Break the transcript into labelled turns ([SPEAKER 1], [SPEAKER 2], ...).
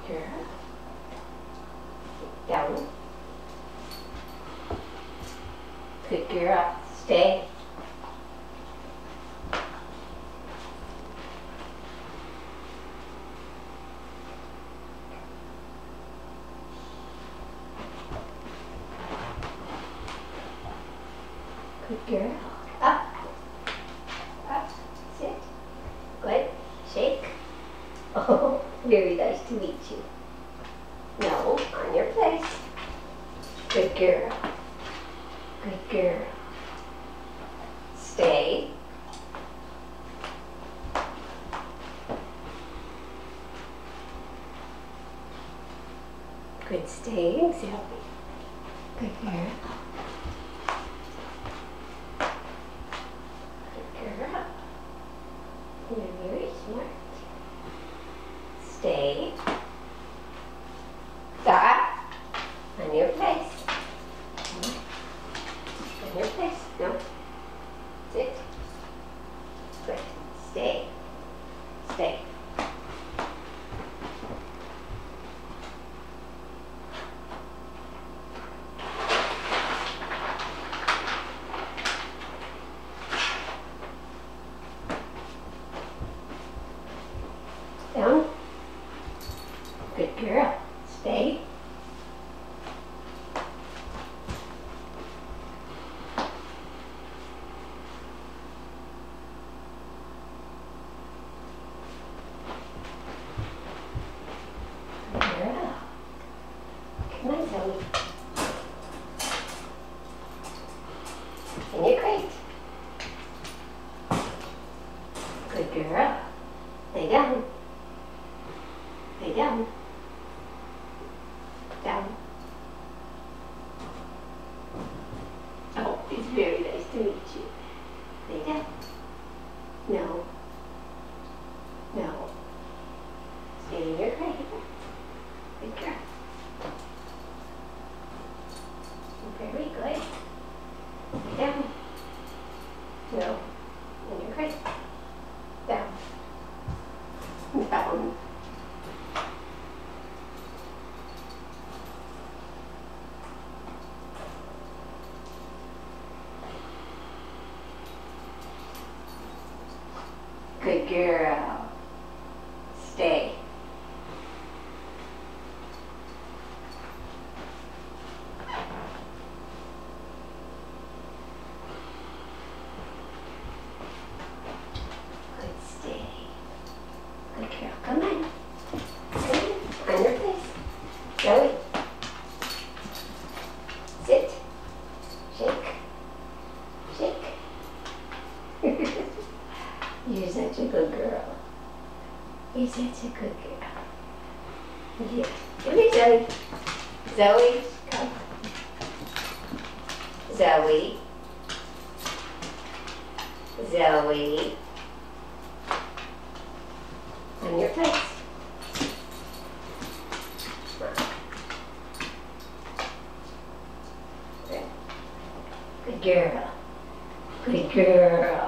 [SPEAKER 1] girl. Down. Good girl. Stay. Good girl. Up. Up. Sit. Good. Shake. Oh, very nice to meet you. No, on your place. Good girl. Good girl. Stay. Good staying, Zooey. Good girl. Good girl. You're very smart. Stay. Stop. On your place. On your place. No. Sit. Good. Stay. Stay. Down. Good girl. Stay. Good girl. Come on, Zooey. In your crate. Good girl. Lay down. Lay down. Down. Oh, it's very nice to meet you. Lay down. No. No. Stay in your crate. Good girl. Very good. Lay down. No. In your crate. Down. Down. Good girl. Stay. Good stay. Good girl. Come on. Come on. On your place. Zooey. Sit. Shake. Shake. You're such a good girl. You're such a good girl. Yeah. Come here, Zooey. Zooey, come. Zooey. Zooey. On your place. Good girl. Good girl.